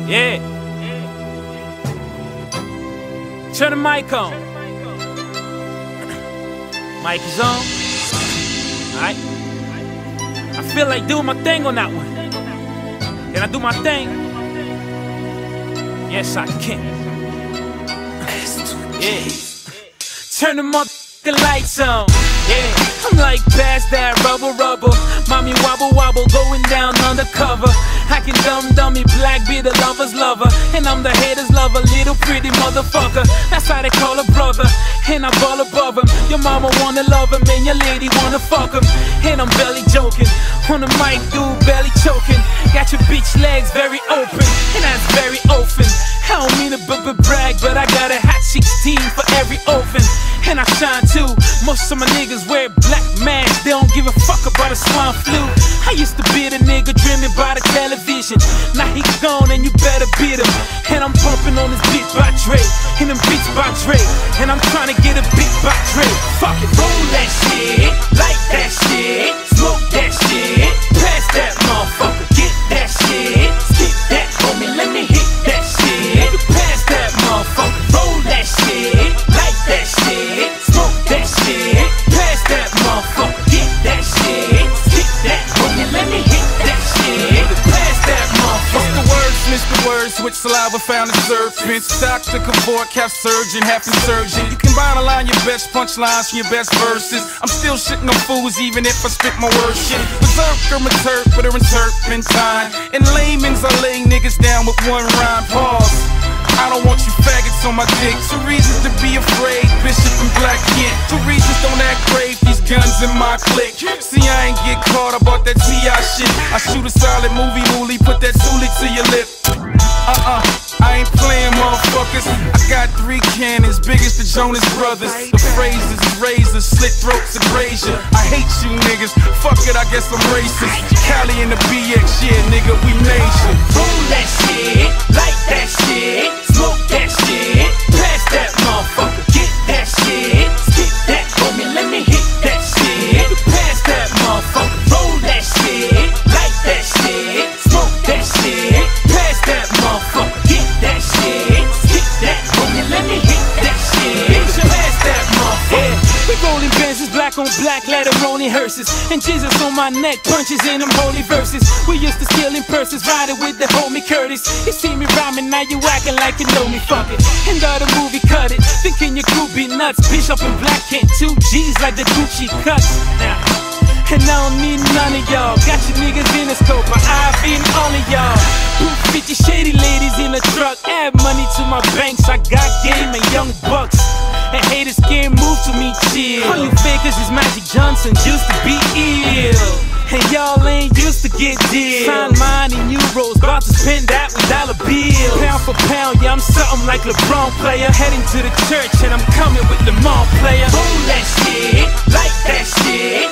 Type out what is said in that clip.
Yeah. Turn the mic on. Mic is on. Alright. I feel like doing my thing on that one. Can I do my thing? Yes, I can. Yeah. Turn the motherfucking lights on. Yeah. I'm like past that rubble. Mommy wobble going down undercover. I can dummy black, be the lover's lover. And I'm the hater's lover, little pretty motherfucker. That's how they call a brother. And I ball above him. Your mama wanna love him and your lady wanna fuck him. And I'm belly joking. On the mic, dude, belly choking. Got your bitch legs very open. And that's very often. I don't mean to brag, but I got a hot 16 for every oven. And I shine too. Most of my niggas wear black masks. They don't give a fuck about a swine flu. I used to be the nigga dreaming by the television. Now he gone and you better beat him. And I'm bumping on this beat by Dre. And them beats by Dre. And I'm trying to get a beat by Dre. Fuck it, roll that shit, light that shit, smoke that shit, pass that motherfucker, get that shit, skip that homie, let me hit that shit, pass that motherfucker, roll that shit, light that shit, smoke that shit, pass that motherfucker, get that shit, skip that homie, let me hit that shit, pass that motherfucker. Mr. Words, switch saliva, found in serpents. Dr. Cavort, cap surgeon, half insurgent. You can combine a line your best punchlines from your best verses. I'm still shitting on fools even if I spit my worst shit. Berserker, interpreter, and serpentine. And layman's I lay niggas down with one rhyme. Pause. I don't want you faggots on my dick. Two reasons to be afraid, Bishop and Black Kent. Two reasons don't act brave, these guns in my clique. See, I ain't get caught about that T.I. shit. I shoot a solid movie, put that Zuli to your lip. I ain't playing, motherfuckers. I got 3 cannons, biggest the Jonas Brothers. The phrases, razors, slit throats, abrasion. I hate you niggas, fuck it, I guess I'm racist. Cali and the BX, yeah, nigga, we major. Roll that shit, light that shit, smoke that shit, pass that motherfucker, get that shit, skip that homie, let me hit that shit, pass that motherfucker, roll that shit, light that shit, smoke that shit, pass that motherfucker, get that shit, skip that homie, let me hit that shit, pass that motherfucker. We rolling Benzes, black on black, Latteroni hearses, and Jesus on my neck, punches in them holy verses. We used to steal in purses, riding with the homie Curtis. You see me rhyming, now you acting like you know me, fuck it. And the movie cut it, thinking your crew be nuts. Bishop and Black Kent, 2 G's like the Gucci cuts. Now, and I don't need none of y'all. Got your niggas in the scope, my eye beating all of y'all. 50 shady ladies in the truck, add money to my banks. I got game and young bucks. And haters can't move to me, chill. All you fakers is Magic Johnson, used to be ill. And y'all ain't used to get deals. Sign mine in euros, about to spend that with dollar bills. Pound for pound, yeah, I'm something like LeBron player. Heading to the church and I'm coming with Lamar player. Roll that shit, light that shit,